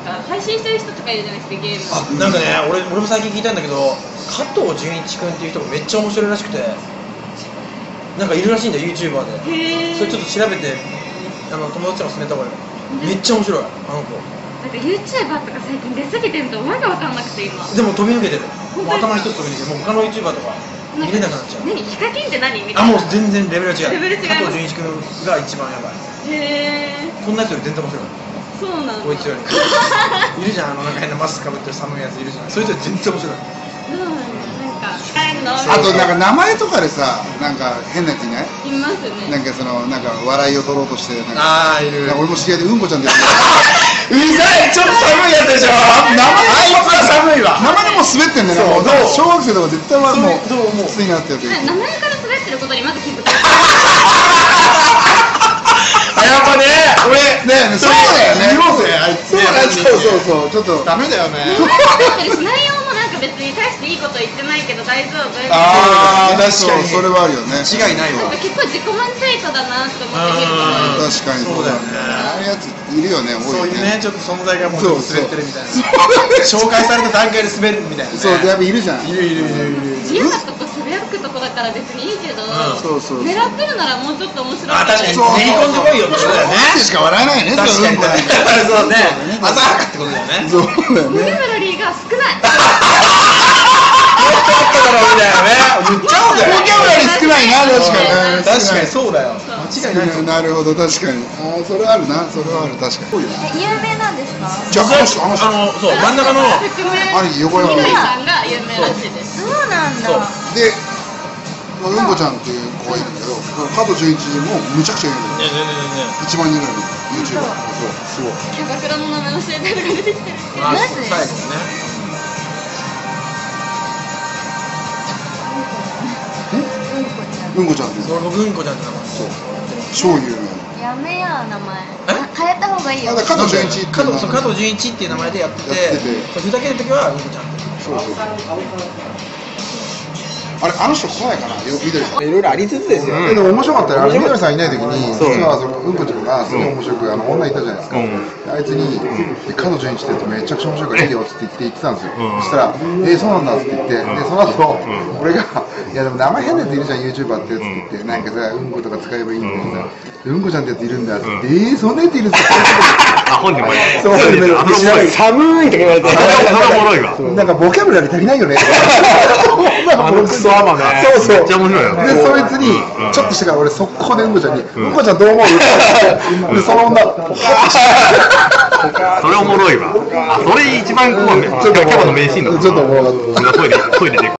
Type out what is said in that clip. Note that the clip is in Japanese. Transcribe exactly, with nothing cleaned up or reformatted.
か配信してる人とかいるじゃないですか、ゲーム。 あ、なんかね、俺俺も最近聞いたんだけど、加藤純一君っていう人がめっちゃ面白いらしくて、なんかいるらしいんだよ、YouTuber で。 へー。 それちょっと調べて、あの友達が勧めた方がいい。めっちゃ面白い、あの子。 なんか YouTuber とか最近出過ぎてるとわけわかんなくて今。 でも飛び抜けてる。もう頭一つ飛び抜けてる。もう他の YouTuber とか見れなくなっちゃう。 何、ヒカキンって何みたあ、 いな。 もう全然レベル違う。 レベル違います。 加藤純一君が一番やばい。 へー。 こんなやつより全然面白い。 そうなんだ。 こいつより。いるじゃん、あのなんか変なマスクかぶってる寒いやついるじゃん。そいつより全然面白い。 うん、なんかあとなんか名前とかでさ、なんか変なやついない？ いますね。 なんかそのなんか笑いを取ろうとしてなんか、 ああ、いる。 なんか俺も知り合いでうんこちゃんです。 うざい、ちょっと寒いやつでしょ。名前あいつは寒いわ。 名前でもう滑ってんだよ。もうそうどう小学生とか絶対はもうどう思うきついなってやつ。 名前から滑ってることにまず気づかあ、やっぱね、俺ね、そうだよね。 言おうぜ、あいつ。 そうだよ、そうそうそう、ちょっとダメだよね。 ない。滑ってるし、内容もなんか別に大していいこと言ってないけど大丈夫。 あー、確かに。 それはあるよね。 違いないわ。 なんか結構自己満サイトだなって思って見ると。 確かにそうだよね。ああいうやついるよね、多いね。 そういうね、ちょっと存在がもうちょっと滑ってるみたいな。紹介された段階で滑るみたいな。 そう、やっぱいるじゃん。 いるいるいるいる。 自由なとこ滑くとこだから別にいいけど、 そうそう。 狙ってるならもうちょっと面白い。 あ、確かに練り込んでこいよってことだよね。 しか笑えないね。 確かに。そうね。浅はかってことだよね。 そうだよボキャね。 ブラリーが少ない。 もっとあっただろみたいなね。言っちゃおうぜ。 ボキャブラリー少ないな、確かにね。 確かにそうだよ。間違いないと思う。 なるほど、確かに。ああ、それあるな、それはある、確かに。 え、有名なんですか？ じゃあ、あの人、あの人。 あの、そう、真ん中の。 あれ、横山みどりさんが有名らしいです。 そうなんだ。 そうで、うんこちゃんっていう子がいるんだけど、加藤純一もむちゃくちゃ有名ねだよ。 ねねねね。 いちまんにんぐらいの YouTuber。そう、すごい。 キャバクラの名前教えてとか出てきてる。 あ、 マジ最後ね。 うんこちゃんっていう。 それ僕うんこちゃんって名前。 そう。超有名。 やめよう、名前。あ変えた方がいいよ。 あだから加藤純一って加藤、そう、加藤純一っていう名前でやってて、 やっててふざけるときはうんこちゃんって。 そうそう。あれ、あの人来ないかな、よみどりさん。 いろいろありつつですよ。 でも面白かったよ。あれ、みどりさんいない時に、 そう実はそのうんこちゃんがすごい面白く、あの女いたじゃないですか。あいつに、加藤純一ってやつめちゃくちゃ面白いからいいよって言って言ってたんですよ。そしたら、え、そうなんだって言って、で、その後、俺が、いやでも名前変なやついるじゃん、YouTuber ってやつって言って、なんかさ、うんことか使えばいいんだけどさ、うんこちゃんってやついるんだって、えー、そんなやついるんですか？ あ、本人もそう、寒いとか言われて。 それおもろいわ。 なんかボキャブラリー足りないよね。 あのクソアマね。 そうそう。 めっちゃ面白いよ。 で、そいつに、ちょっとしてから俺速攻でうんこちゃんに、うんこちゃんどう思う？で、その女、 それおもろいわ。あ、それ一番こう、キャバの名シーンだ。 ちょっとおもろかった。 トイレ、トイレで。